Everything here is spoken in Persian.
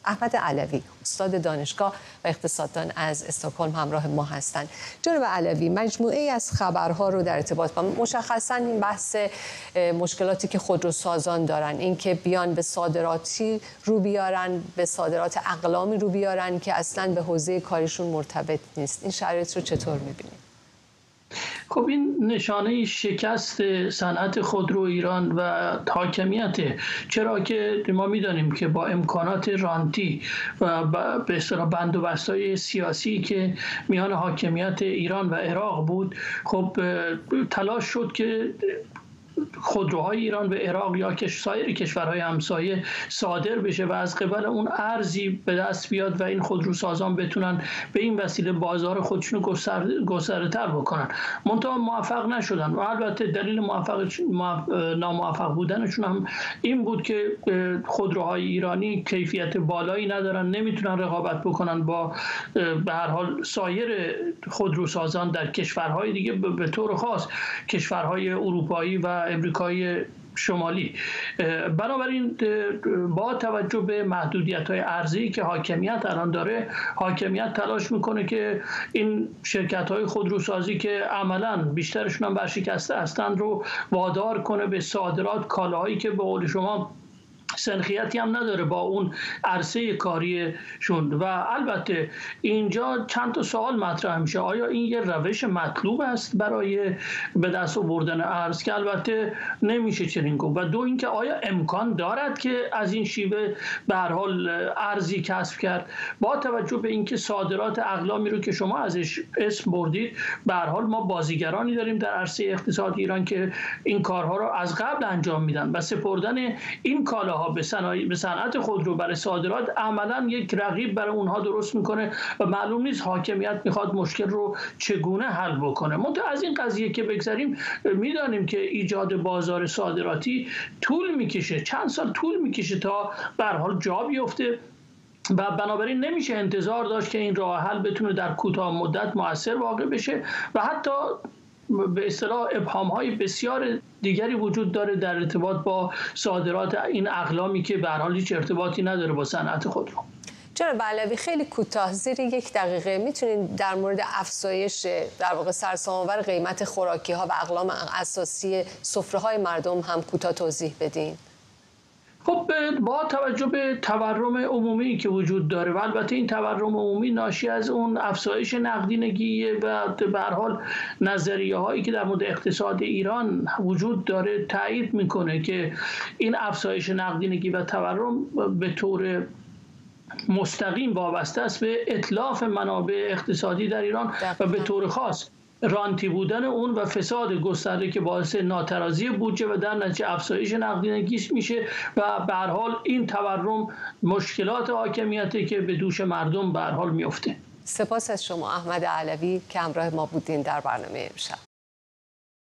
احمد علوی، استاد دانشگاه و اقتصاددان از استکهلم همراه ما هستند. جناب علوی، مجموعه‌ای از خبرها رو در ارتباط با مشخصاً این بحث مشکلاتی که خودروسازان دارن، این که بیان به صادراتی رو بیارن، به صادرات اقلامی رو بیارن که اصلاً به حوزه کاریشون مرتبط نیست، این شرایط رو چطور می‌بینید؟ خب این نشانه شکست صنعت خودرو ایران و حاکمیت، چرا که ما میدانیم که با امکانات رانتی و به اصطلاح بند و بستای سیاسی که میان حاکمیت ایران و عراق بود، خب تلاش شد که خودروهای ایران به عراق یا سایر کشورهای همسایه صادر بشه و از قبل اون ارزی به دست بیاد و این خودروسازان بتونن به این وسیله بازار خودشون گسترده‌تر بکنن. منتها موفق نشدن و البته دلیل ناموفق بودنشون هم این بود که خودروهای ایرانی کیفیت بالایی ندارن، نمیتونن رقابت بکنن با به هر حال سایر خودروسازان در کشورهای دیگه، به طور خاص کشورهای اروپایی و امریکای شمالی. بنابراین با توجه به محدودیت‌های ارزی که حاکمیت الان داره، حاکمیت تلاش میکنه که این شرکت‌های خودروسازی که عملاً بیشترشون هم ورشکسته هستند رو وادار کنه به صادرات کالاهایی که به قول شما سنخیتی هم نداره با اون عرصه کاریشون. و البته اینجا چند تا سوال مطرح میشه: آیا این یه روش مطلوب است برای به دست آوردن ارز؟ که البته نمیشه چنین گفت. و دو اینکه آیا امکان دارد که از این شیوه به هر حال ارزی کسب کرد، با توجه به اینکه صادرات اقلامی رو که شما ازش اسم بردید، به هر حال ما بازیگرانی داریم در عرصه اقتصاد ایران که این کارها رو از قبل انجام میدن و سپردن این کالاها به صنعت خودرو برای صادرات عملاً یک رقیب برای اونها درست میکنه و معلوم نیست حاکمیت میخواد مشکل رو چگونه حل بکنه. منتها از این قضیه که بگذریم، میدانیم که ایجاد بازار صادراتی طول میکشه، چند سال طول میکشه تا به هر حال جا بیفته و بنابراین نمیشه انتظار داشت که این راه حل بتونه در کوتاه مدت مؤثر واقع بشه و حتی به اصطلاح ابهام‌های بسیار دیگری وجود داره در ارتباط با صادرات این اقلامی که به هر حال هیچ ارتباطی نداره با صنعت خودرو. جناب علوی، خیلی کوتاه زیر 1 دقیقه میتونین در مورد افزایش در واقع سرسام‌آور قیمت خوراکی‌ها و اقلام اساسی سفره‌های مردم هم کوتاه توضیح بدین؟ خب با توجه به تورم عمومی که وجود داره و البته این تورم عمومی ناشی از اون افزایش نقدینگی و به هر حال نظریه هایی که در مورد اقتصاد ایران وجود داره تایید میکنه که این افزایش نقدینگی و تورم به طور مستقیم وابسته است به اتلاف منابع اقتصادی در ایران و به طور خاص رانتی بودن اون و فساد گسترده که باعث ناترازی بودجه و در نتیجه افزایش نقدینگی میشه و به هر حال این تورم مشکلات حاکمیتی که به دوش مردم به هر حال میفته. سپاس از شما احمد علوی که همراه ما بودین در برنامه امشب.